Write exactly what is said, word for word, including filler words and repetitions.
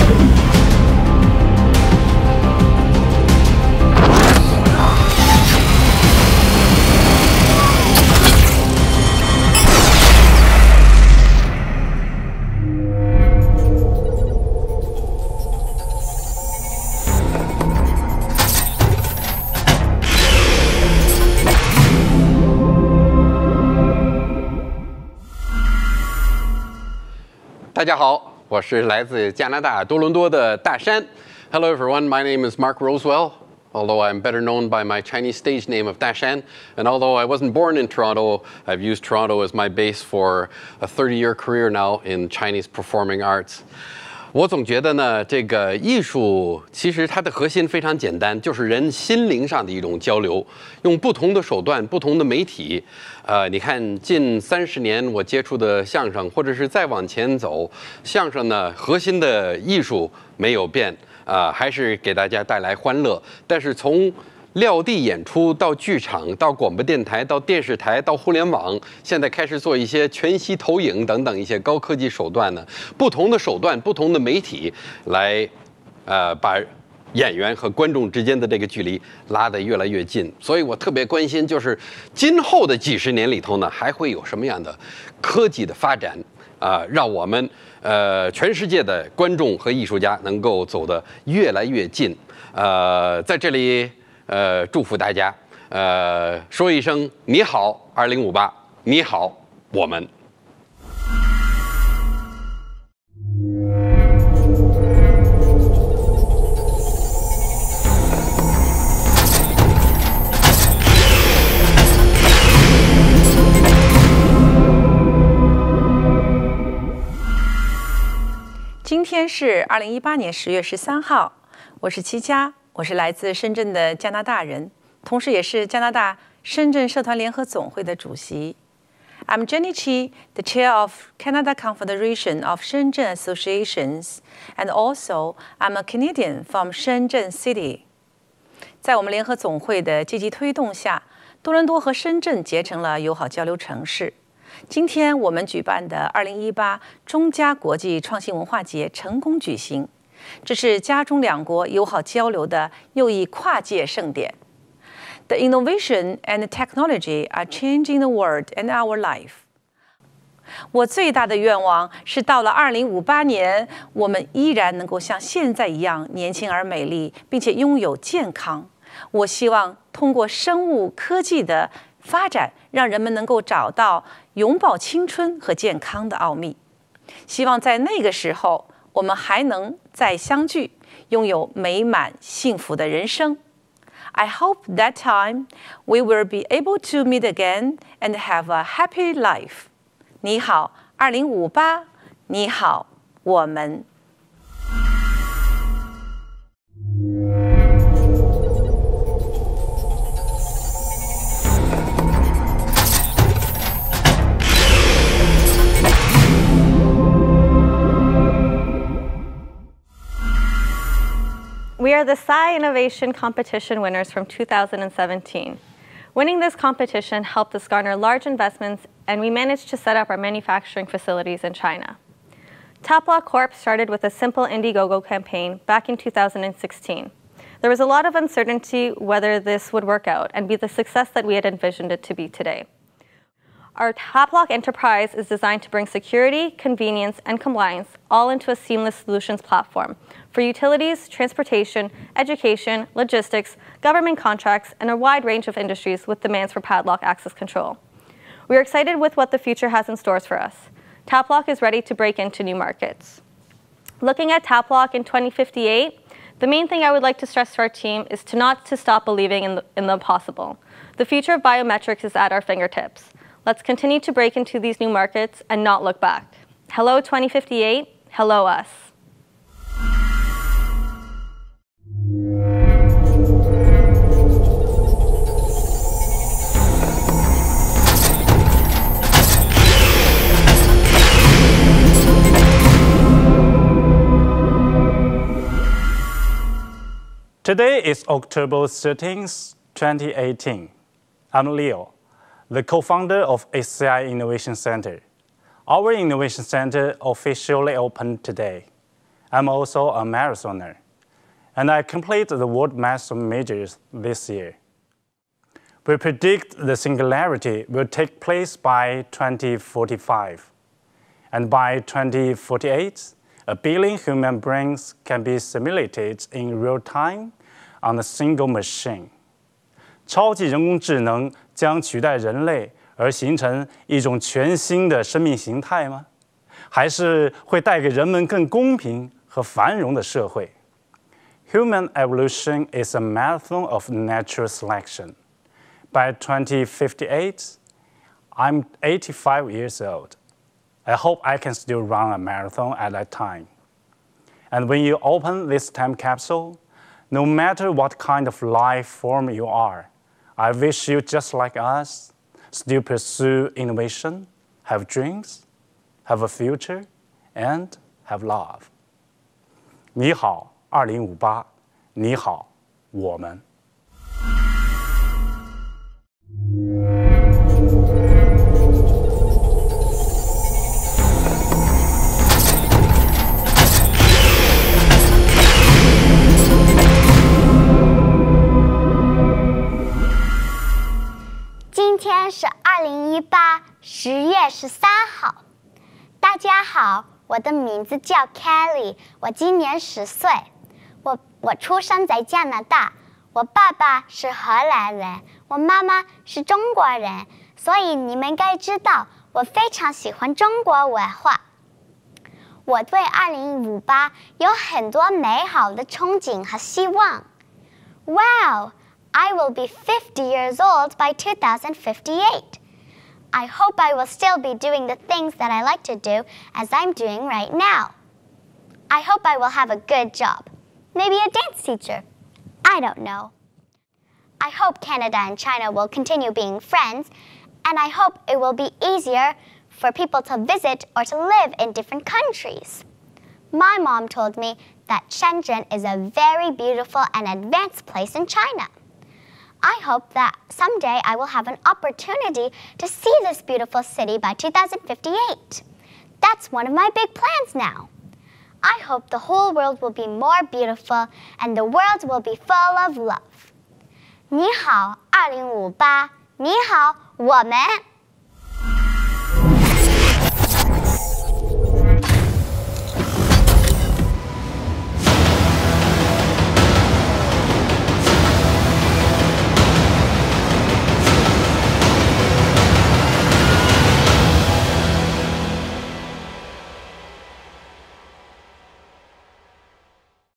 大家好，我是来自加拿大多伦多的大山。Hello everyone, my name is Mark Rosewell, although I'm better known by my Chinese stage name of Dashan. And although I wasn't born in Toronto, I've used Toronto as my base for a thirty-year career now in Chinese performing arts. 我总觉得呢，这个艺术其实它的核心非常简单，就是人心灵上的一种交流，用不同的手段、不同的媒体。呃，你看近三十年我接触的相声，或者是再往前走，相声呢核心的艺术没有变，啊、呃，还是给大家带来欢乐。但是从撂地演出到剧场，到广播电台，到电视台，到互联网，现在开始做一些全息投影等等一些高科技手段呢，不同的手段、不同的媒体来，呃，把演员和观众之间的这个距离拉得越来越近。所以我特别关心，就是今后的几十年里头呢，还会有什么样的科技的发展啊、呃，让我们呃全世界的观众和艺术家能够走得越来越近。呃，在这里。呃，祝福大家，呃，说一声你好，二零五八，你好，我们。 今天是二零一八年十月十三号，我是戚佳。我是来自深圳的加拿大人，同时也是加拿大深圳社团联合总会的主席。I'm Jenny Chi, the chair of Canada Confederation of Shenzhen Associations, and also I'm a Canadian from Shenzhen City. 在我们联合总会的积极推动下，多伦多和深圳结成了友好交流城市。今天我们举办的二零一八中加国际创新文化节成功举行。这是加中两国友好交流的又一跨界盛典。The innovation and technology are changing the world and our life. 我最大的愿望是到了二零五八年，我们依然能够像现在一样年轻而美丽，并且拥有健康。我希望通过生物科技的发展，让人们能够找到永葆青春和健康的奥秘。希望在那个时候，我们还能再相聚，拥有美满幸福的人生。I hope that time we will be able to meet again and have a happy life. 你好，二零五八，你好，我们。 We are the S C I Innovation Competition winners from two thousand seventeen. Winning this competition helped us garner large investments, and we managed to set up our manufacturing facilities in China. Taplock Corp started with a simple Indiegogo campaign back in two thousand sixteen. There was a lot of uncertainty whether this would work out and be the success that we had envisioned it to be today. Our Taplock enterprise is designed to bring security, convenience, and compliance all into a seamless solutions platform for utilities, transportation, education, logistics, government contracts, and a wide range of industries with demands for padlock access control. We are excited with what the future has in stores for us. Taplock is ready to break into new markets. Looking at Taplock in twenty fifty-eight, the main thing I would like to stress to our team is to not to stop believing in the, in the possible. The future of biometrics is at our fingertips. Let's continue to break into these new markets and not look back. Hello twenty fifty-eight, hello us. Today is October thirteenth, twenty eighteen. I'm Leo, the co-founder of S C I Innovation Center. Our Innovation Center officially opened today. I'm also a marathoner, and I completed the World Marathon Majors this year. We predict the singularity will take place by twenty forty-five, and by twenty forty-eight, a billion human brains can be simulated in real time on a single machine. 超级人工智能将取代人类，而形成一种全新的生命形态吗？还是会带给人们更公平和繁荣的社会？ Human evolution is a marathon of natural selection. By twenty fifty-eight, I'm eighty-five years old. I hope I can still run a marathon at that time. And when you open this time capsule, no matter what kind of life form you are, I wish you, just like us, still pursue innovation, have dreams, have a future, and have love. 你好，二零五八，你好，我们。 今天是二零一八十月十三号。大家好，我的名字叫 Kelly， 我今年十岁。我我出生在加拿大，我爸爸是荷兰人，我妈妈是中国人，所以你们应该知道，我非常喜欢中国文化。我对二零五八有很多美好的憧憬和希望。Wow! I will be fifty years old by two thousand fifty-eight. I hope I will still be doing the things that I like to do as I'm doing right now. I hope I will have a good job. Maybe a dance teacher. I don't know. I hope Canada and China will continue being friends, and I hope it will be easier for people to visit or to live in different countries. My mom told me that Shenzhen is a very beautiful and advanced place in China. I hope that someday I will have an opportunity to see this beautiful city by two thousand fifty-eight. That's one of my big plans now. I hope the whole world will be more beautiful and the world will be full of love. 你好，二零五八，你好，我们。